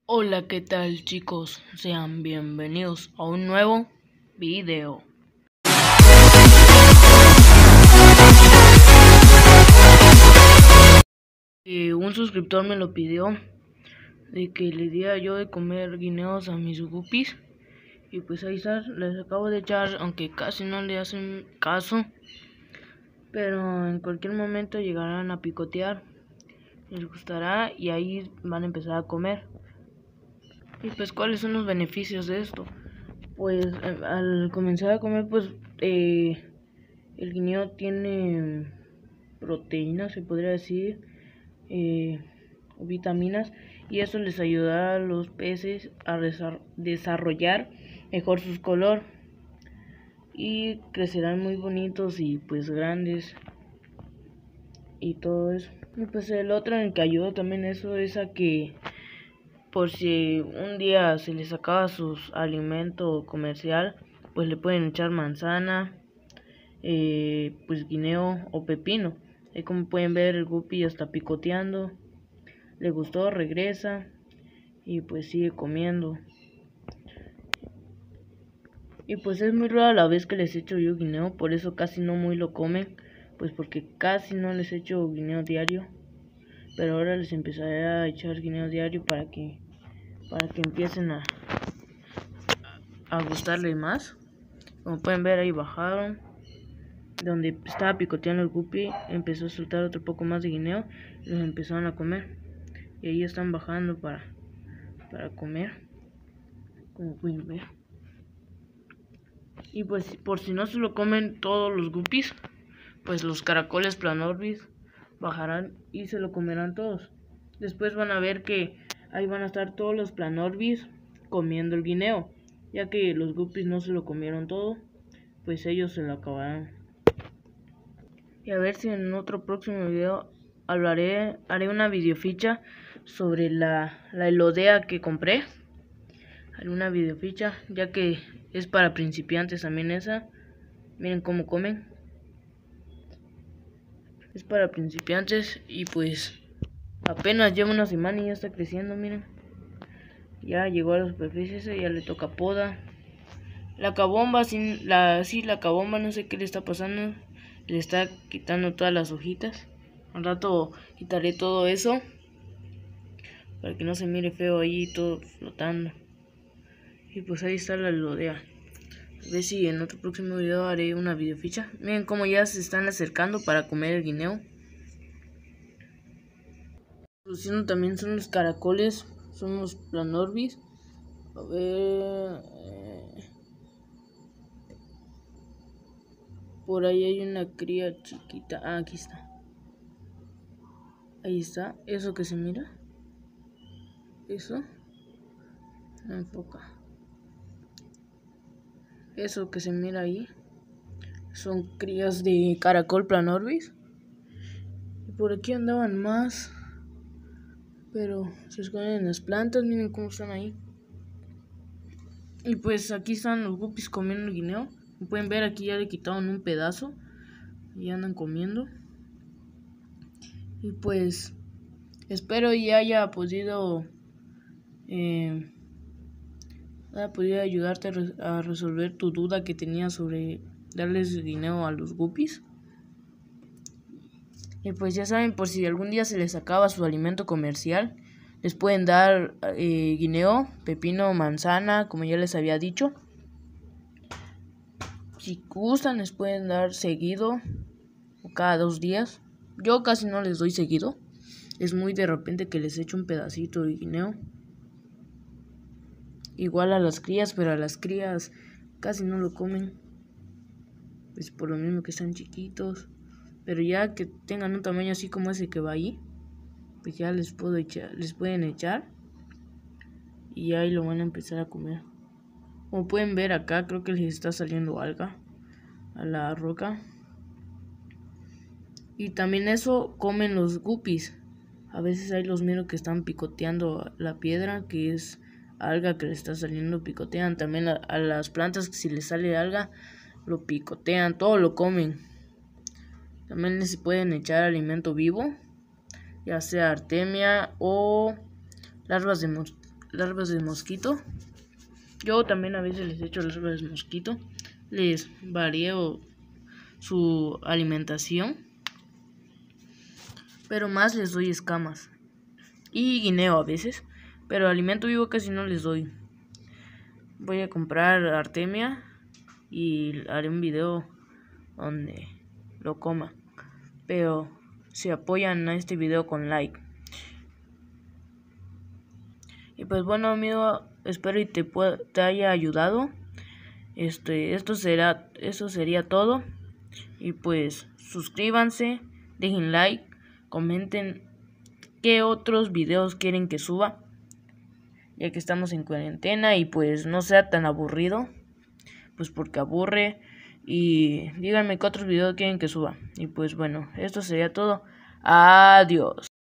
Hola, ¿qué tal, chicos? Sean bienvenidos a un nuevo video. Un suscriptor me lo pidió de que le diera yo de comer guineos a mis guppies. Y pues ahí está, les acabo de echar, aunque casi no le hacen caso. Pero en cualquier momento llegarán a picotear, les gustará y ahí van a empezar a comer. Y pues, ¿cuáles son los beneficios de esto? Pues al comenzar a comer, pues el guineo tiene proteínas, se podría decir, vitaminas, y eso les ayudará a los peces a desarrollar mejor su color y crecerán muy bonitos y pues grandes y todo eso. Y pues el otro en que ayuda también eso es a que por si un día se les acaba su alimento comercial, pues le pueden echar manzana, pues guineo o pepino. Como pueden ver, el guppy ya está picoteando, le gustó, regresa y pues sigue comiendo. Y pues es muy rara la vez que les echo yo guineo, por eso casi no muy lo comen, pues porque casi no les echo guineo diario. Pero ahora les empezaré a echar guineo diario para que empiecen a gustarle más. Como pueden ver, ahí bajaron. Donde estaba picoteando el guppy, empezó a soltar otro poco más de guineo y los empezaron a comer. Y ahí están bajando para comer, como pueden ver. Y pues por si no se lo comen todos los guppies, pues los caracoles planorbis bajarán y se lo comerán todos. Después van a ver que ahí van a estar todos los planorbis comiendo el guineo, ya que los guppies no se lo comieron todo, pues ellos se lo acabarán. Y a ver si en otro próximo video haré una videoficha sobre la elodea que compré. Haré una videoficha, ya que es para principiantes también esa. Miren cómo comen. Es para principiantes y pues apenas lleva una semana y ya está creciendo, miren. Ya llegó a la superficie, ya le toca poda. La cabomba, la cabomba, no sé qué le está pasando. Le está quitando todas las hojitas. Al rato quitaré todo eso para que no se mire feo ahí todo flotando. Y pues ahí está la elodea. A ver si en otro próximo video haré una videoficha. Miren cómo ya se están acercando para comer el guineo. Produciendo también son los caracoles, son los planorbis. A ver, por ahí hay una cría chiquita. Ah, aquí está. Ahí está. Eso que se mira. Eso. No enfoca. Eso que se mira ahí son crías de caracol planorbis. Y por aquí andaban más, pero se esconden en las plantas. Miren cómo están ahí. Y pues aquí están los guppies comiendo el guineo. Como pueden ver, aquí ya le quitaron un pedazo y andan comiendo. Y pues espero y haya podido ayudarte a resolver tu duda que tenías sobre darles guineo a los guppies. Y pues ya saben, por si algún día se les acaba su alimento comercial, les pueden dar guineo, pepino, manzana, como ya les había dicho. Si gustan, les pueden dar seguido o cada 2 días. Yo casi no les doy seguido. Es muy de repente que les echo un pedacito de guineo. Igual a las crías, pero a las crías casi no lo comen. Pues por lo mismo que están chiquitos. Pero ya que tengan un tamaño así como ese que va ahí, pues ya les pueden echar. Y ahí lo van a empezar a comer. Como pueden ver acá, creo que les está saliendo alga a la roca. Y también eso comen los guppies. A veces ahí los miro que están picoteando la piedra, que es alga que le está saliendo, picotean. También a las plantas, que si les sale alga, lo picotean, todo lo comen. También les pueden echar alimento vivo, ya sea artemia o larvas larvas de mosquito. Yo también a veces les echo larvas de mosquito. Les varío su alimentación, pero más les doy escamas y guineo a veces, pero alimento vivo casi no les doy. Voy a comprar artemia y haré un video donde lo coma, pero si apoyan a este video con like. Y pues bueno, amigo, espero y te haya ayudado. Eso sería todo. Y pues suscríbanse, dejen like, comenten qué otros videos quieren que suba, ya que estamos en cuarentena y pues no sea tan aburrido, pues porque aburre. Y díganme qué otros videos quieren que suba. Y pues bueno, esto sería todo. Adiós.